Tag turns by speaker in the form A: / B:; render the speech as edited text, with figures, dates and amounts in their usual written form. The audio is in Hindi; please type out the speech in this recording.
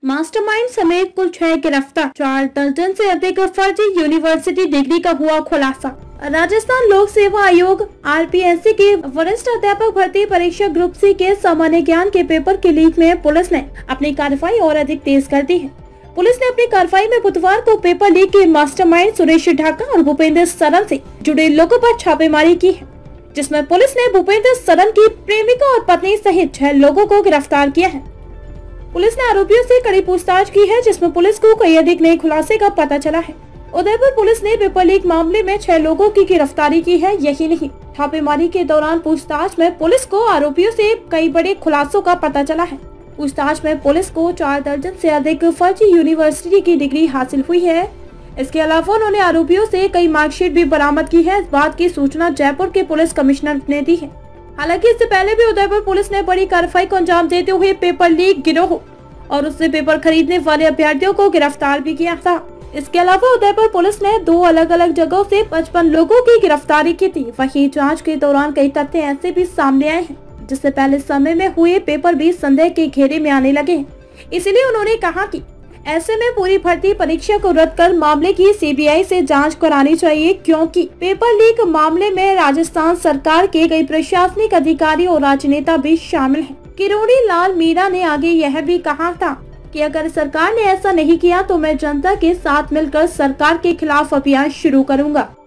A: मास्टरमाइंड समेत कुल 6 गिरफ्तार, 4 दर्जन से अधिक फर्जी यूनिवर्सिटी डिग्री का हुआ खुलासा। राजस्थान लोक सेवा आयोग आरपीएससी के वरिष्ठ अध्यापक भर्ती परीक्षा ग्रुप सी के सामान्य ज्ञान के पेपर के लीक में पुलिस ने अपनी कार्रवाई और अधिक तेज कर दी है। पुलिस ने अपनी कार्रवाई में बुधवार को पेपर लीक के मास्टरमाइंड सुरेश ढाका और भूपेंद्र सरन से जुड़े लोगों पर छापेमारी की है, जिसमें पुलिस ने भूपेंद्र सरन की प्रेमिका और पत्नी सहित 6 लोगों को गिरफ्तार किया है। पुलिस ने आरोपियों से कड़ी पूछताछ की है, जिसमें पुलिस को कई अधिक नए खुलासे का पता चला है। उदयपुर पुलिस ने पेपर लीक मामले में 6 लोगों की गिरफ्तारी की है। यही नहीं, छापेमारी के दौरान पूछताछ में पुलिस को आरोपियों से कई बड़े खुलासों का पता चला है। पूछताछ में पुलिस को 4 दर्जन से अधिक फर्जी यूनिवर्सिटी की डिग्री हासिल हुई है। इसके अलावा उन्होंने आरोपियों से कई मार्कशीट भी बरामद की है। इस बात की सूचना जयपुर के पुलिस कमिश्नर ने दी है। हालांकि इससे पहले भी उदयपुर पुलिस ने बड़ी कार्रवाई को अंजाम देते हुए पेपर लीक गिरोह और उससे पेपर खरीदने वाले अभ्यर्थियों को गिरफ्तार भी किया था। इसके अलावा उदयपुर पुलिस ने 2 अलग अलग जगहों से 55 लोगों की गिरफ्तारी की थी। वहीं जांच के दौरान कई तथ्य ऐसे भी सामने आए हैं जिससे पहले समय में हुए पेपर भी संदेह के घेरे में आने लगे। इसलिए उन्होंने कहा कि ऐसे में पूरी भर्ती परीक्षा को रद्द कर मामले की सीबीआई से जांच करानी चाहिए, क्योंकि पेपर लीक मामले में राजस्थान सरकार के कई प्रशासनिक अधिकारी और राजनेता भी शामिल हैं। किरोड़ी लाल मीणा ने आगे यह भी कहा था कि अगर सरकार ने ऐसा नहीं किया तो मैं जनता के साथ मिलकर सरकार के खिलाफ अभियान शुरू करूंगा।